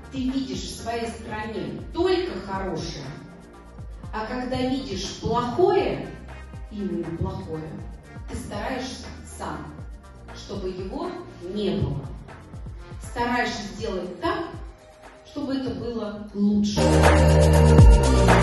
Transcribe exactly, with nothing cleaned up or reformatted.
ты видишь в своей стране только хорошее, а когда видишь плохое, именно плохое, ты стараешься сам, чтобы его не было. Стараешься сделать так, чтобы это было лучше.